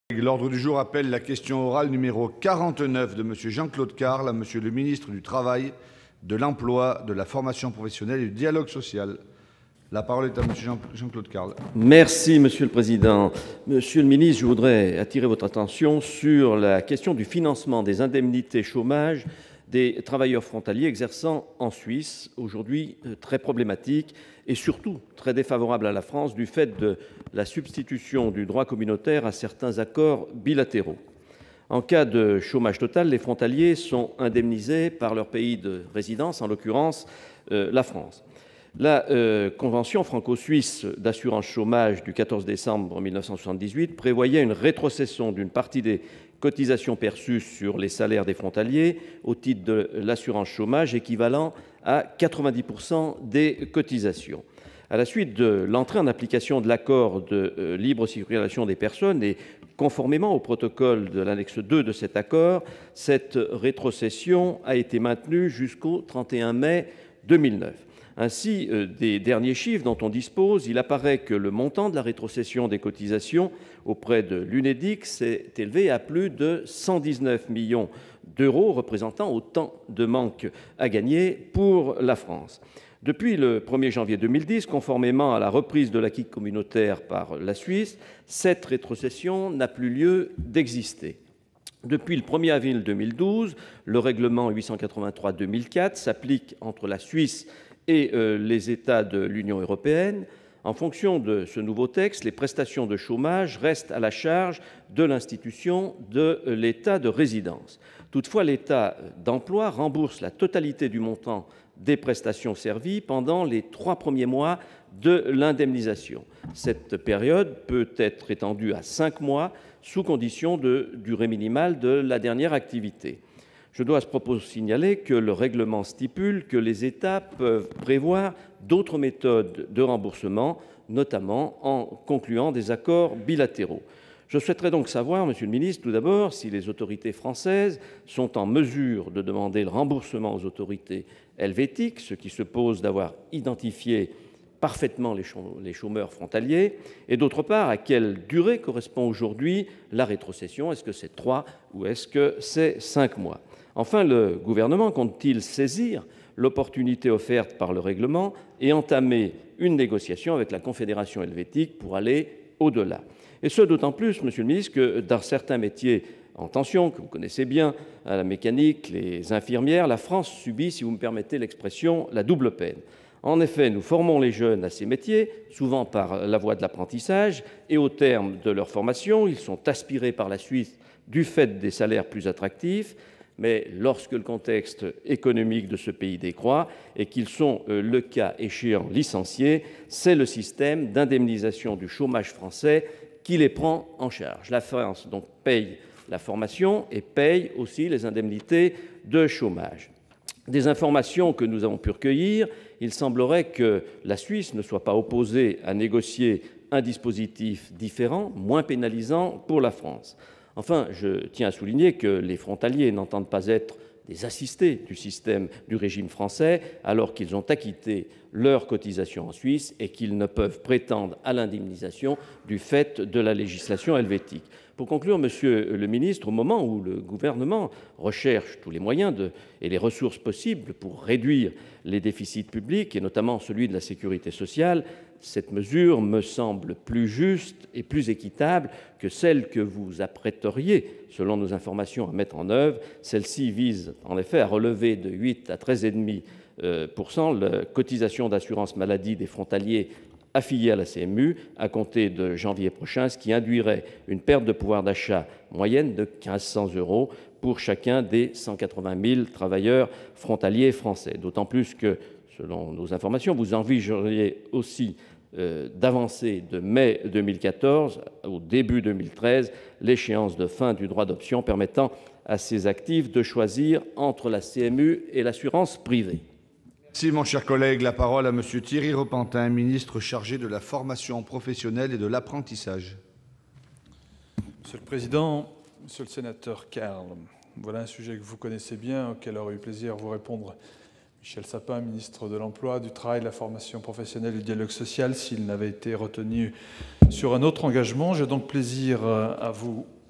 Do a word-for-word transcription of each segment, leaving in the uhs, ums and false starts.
L'ordre du jour appelle la question orale numéro quarante-neuf de M. Jean-Claude Carle à M. le ministre du Travail, de l'Emploi, de la Formation professionnelle et du Dialogue social. La parole est à M. Jean-Claude Carle. Merci, Monsieur le Président. Monsieur le ministre, je voudrais attirer votre attention sur la question du financement des indemnités chômage des travailleurs frontaliers exerçant en Suisse, aujourd'hui très problématique et surtout très défavorable à la France du fait de la substitution du droit communautaire à certains accords bilatéraux. En cas de chômage total, les frontaliers sont indemnisés par leur pays de résidence, en l'occurrence euh, la France. La euh, Convention franco-suisse d'assurance chômage du quatorze décembre mille neuf cent soixante-dix-huit prévoyait une rétrocession d'une partie des cotisations perçues sur les salaires des frontaliers au titre de l'assurance chômage équivalent à quatre-vingt-dix pour cent des cotisations. À la suite de l'entrée en application de l'accord de euh, libre circulation des personnes et conformément au protocole de l'annexe deux de cet accord, cette rétrocession a été maintenue jusqu'au trente et un mai deux mille neuf. Ainsi, euh, des derniers chiffres dont on dispose, il apparaît que le montant de la rétrocession des cotisations auprès de l'UNEDIC s'est élevé à plus de cent dix-neuf millions d'euros, représentant autant de manque à gagner pour la France. Depuis le premier janvier deux mille dix, conformément à la reprise de l'acquis communautaire par la Suisse, cette rétrocession n'a plus lieu d'exister. Depuis le premier avril deux mille douze, le règlement huit cent quatre-vingt-trois deux mille quatre s'applique entre la Suisse et euh, les États de l'Union européenne. En fonction de ce nouveau texte, les prestations de chômage restent à la charge de l'institution de l'État de résidence. Toutefois, l'État d'emploi rembourse la totalité du montant des prestations servies pendant les trois premiers mois de l'indemnisation. Cette période peut être étendue à cinq mois sous condition de durée minimale de la dernière activité. Je dois à ce propos signaler que le règlement stipule que les États peuvent prévoir d'autres méthodes de remboursement, notamment en concluant des accords bilatéraux. Je souhaiterais donc savoir, Monsieur le ministre, tout d'abord, si les autorités françaises sont en mesure de demander le remboursement aux autorités helvétiques, ce qui suppose d'avoir identifié parfaitement les chômeurs frontaliers, et d'autre part, à quelle durée correspond aujourd'hui la rétrocession? Est-ce que c'est trois ou est-ce que c'est cinq mois? Enfin, le gouvernement compte-t-il saisir l'opportunité offerte par le règlement et entamer une négociation avec la Confédération helvétique pour aller au-delà? Et ce, d'autant plus, Monsieur le ministre, que dans certains métiers en tension, que vous connaissez bien, à la mécanique, les infirmières, la France subit, si vous me permettez l'expression, la double peine. En effet, nous formons les jeunes à ces métiers, souvent par la voie de l'apprentissage, et au terme de leur formation, ils sont aspirés par la suite du fait des salaires plus attractifs, mais lorsque le contexte économique de ce pays décroît et qu'ils sont, euh, le cas échéant, licenciés, c'est le système d'indemnisation du chômage français qui les prend en charge. La France donc paye la formation et paye aussi les indemnités de chômage. Des informations que nous avons pu recueillir, il semblerait que la Suisse ne soit pas opposée à négocier un dispositif différent, moins pénalisant pour la France. Enfin, je tiens à souligner que les frontaliers n'entendent pas être des assistés du système du régime français alors qu'ils ont acquitté leurs cotisations en Suisse et qu'ils ne peuvent prétendre à l'indemnisation du fait de la législation helvétique. Pour conclure, Monsieur le ministre, au moment où le gouvernement recherche tous les moyens de, et les ressources possibles pour réduire les déficits publics, et notamment celui de la sécurité sociale, cette mesure me semble plus juste et plus équitable que celle que vous apprêteriez, selon nos informations, à mettre en œuvre. Celle-ci vise en effet à relever de huit à treize virgule cinq pour cent la cotisation d'assurance maladie des frontaliers affiliés à la C M U à compter de janvier prochain, ce qui induirait une perte de pouvoir d'achat moyenne de mille cinq cents euros pour chacun des cent quatre-vingt mille travailleurs frontaliers français. D'autant plus que, selon nos informations, vous envisageriez aussi euh, d'avancer de mai deux mille quatorze au début deux mille treize l'échéance de fin du droit d'option permettant à ces actifs de choisir entre la C M U et l'assurance privée. Merci, mon cher collègue. La parole à M. Thierry Repentin, ministre chargé de la formation professionnelle et de l'apprentissage. Monsieur le Président, Monsieur le sénateur Carle, voilà un sujet que vous connaissez bien, auquel aurait eu plaisir à vous répondre Michel Sapin, ministre de l'Emploi, du Travail, de la Formation professionnelle et du Dialogue social, s'il n'avait été retenu sur un autre engagement. J'ai donc plaisir à vous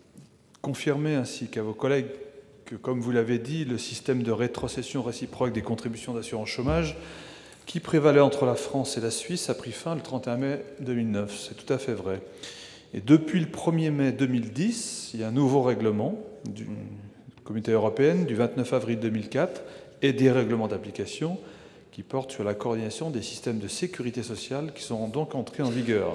confirmer ainsi qu'à vos collègues que, comme vous l'avez dit, le système de rétrocession réciproque des contributions d'assurance chômage qui prévalait entre la France et la Suisse a pris fin le trente et un mai deux mille neuf. C'est tout à fait vrai. Et depuis le premier mai deux mille dix, il y a un nouveau règlement du Communauté européenne du vingt-neuf avril deux mille quatre et des règlements d'application qui portent sur la coordination des systèmes de sécurité sociale qui seront donc entrés en vigueur.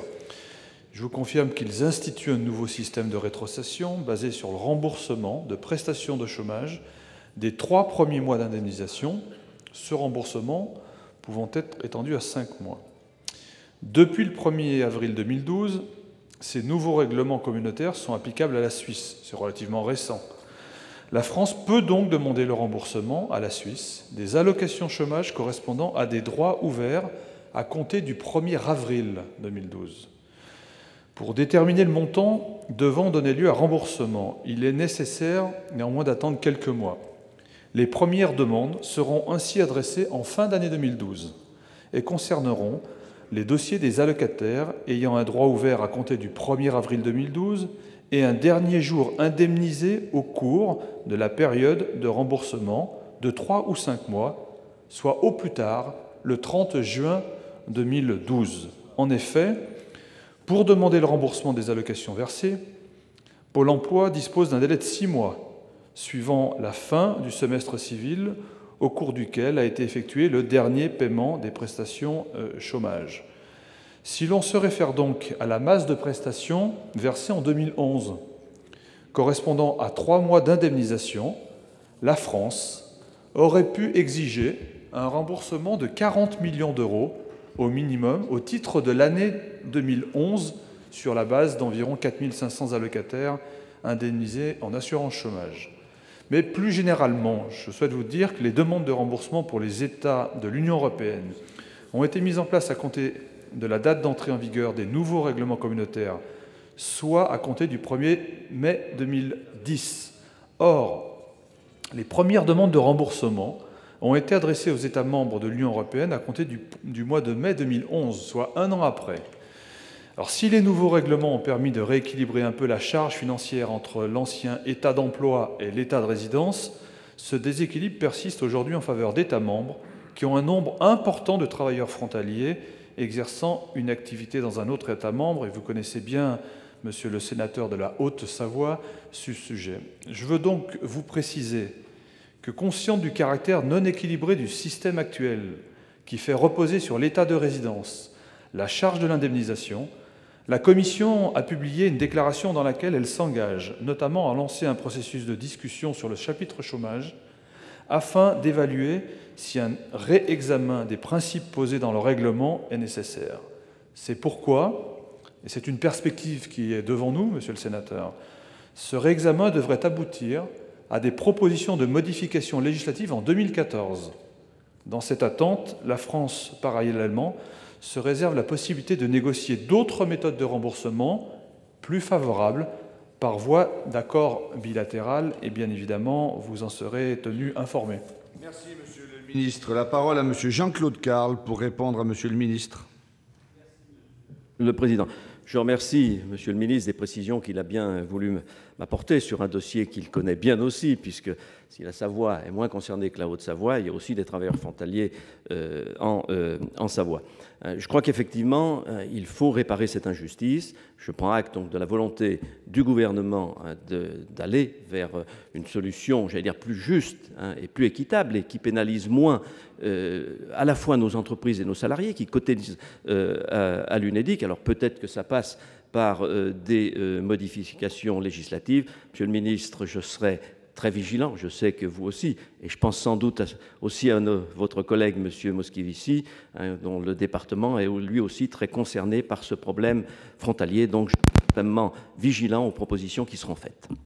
Je vous confirme qu'ils instituent un nouveau système de rétrocession basé sur le remboursement de prestations de chômage des trois premiers mois d'indemnisation, ce remboursement pouvant être étendu à cinq mois. Depuis le premier avril deux mille douze, ces nouveaux règlements communautaires sont applicables à la Suisse. C'est relativement récent. La France peut donc demander le remboursement à la Suisse des allocations chômage correspondant à des droits ouverts à compter du premier avril deux mille douze. Pour déterminer le montant devant donner lieu à remboursement, il est nécessaire néanmoins d'attendre quelques mois. Les premières demandes seront ainsi adressées en fin d'année deux mille douze et concerneront les dossiers des allocataires ayant un droit ouvert à compter du premier avril deux mille douze et un dernier jour indemnisé au cours de la période de remboursement de trois ou cinq mois, soit au plus tard le trente juin deux mille douze. En effet, pour demander le remboursement des allocations versées, Pôle emploi dispose d'un délai de six mois, suivant la fin du semestre civil au cours duquel a été effectué le dernier paiement des prestations euh, chômage. Si l'on se réfère donc à la masse de prestations versées en deux mille onze, correspondant à trois mois d'indemnisation, la France aurait pu exiger un remboursement de quarante millions d'euros au minimum au titre de l'année deux mille onze sur la base d'environ quatre mille cinq cents allocataires indemnisés en assurance chômage. Mais plus généralement, je souhaite vous dire que les demandes de remboursement pour les États de l'Union européenne ont été mises en place à compter de la date d'entrée en vigueur des nouveaux règlements communautaires, soit à compter du premier mai deux mille dix. Or, les premières demandes de remboursement ont été adressées aux États membres de l'Union européenne à compter du, du mois de mai deux mille onze, soit un an après. Alors, si les nouveaux règlements ont permis de rééquilibrer un peu la charge financière entre l'ancien état d'emploi et l'état de résidence, ce déséquilibre persiste aujourd'hui en faveur d'États membres qui ont un nombre important de travailleurs frontaliers exerçant une activité dans un autre État membre, et vous connaissez bien, monsieur le sénateur de la Haute-Savoie, ce sujet. Je veux donc vous préciser que, conscient du caractère non équilibré du système actuel, qui fait reposer sur l'état de résidence la charge de l'indemnisation, la Commission a publié une déclaration dans laquelle elle s'engage notamment à lancer un processus de discussion sur le chapitre chômage afin d'évaluer si un réexamen des principes posés dans le règlement est nécessaire. C'est pourquoi, et c'est une perspective qui est devant nous, monsieur le sénateur, ce réexamen devrait aboutir à des propositions de modification législative en deux mille quatorze. Dans cette attente, la France, parallèlement, se réserve la possibilité de négocier d'autres méthodes de remboursement plus favorables par voie d'accord bilatéral, et bien évidemment, vous en serez tenu informé. Merci, monsieur le ministre. La parole à monsieur Jean-Claude Carle pour répondre à monsieur le ministre. Le président, je remercie monsieur le ministre des précisions qu'il a bien voulu m'apporter sur un dossier qu'il connaît bien aussi, puisque si la Savoie est moins concernée que la Haute-Savoie, il y a aussi des travailleurs frontaliers euh, en, euh, en Savoie. Euh, je crois qu'effectivement, euh, il faut réparer cette injustice. Je prends acte donc de la volonté du gouvernement hein, d'aller vers une solution, j'allais dire, plus juste hein, et plus équitable, et qui pénalise moins euh, à la fois nos entreprises et nos salariés qui cotisent euh, à, à l'UNEDIC. Alors peut-être que ça passe par euh, des euh, modifications législatives. Monsieur le ministre, je serai très vigilant, je sais que vous aussi, et je pense sans doute à, aussi à nos, votre collègue, M. Moscovici, hein, dont le département est lui aussi très concerné par ce problème frontalier. Donc, je suis extrêmement vigilant aux propositions qui seront faites.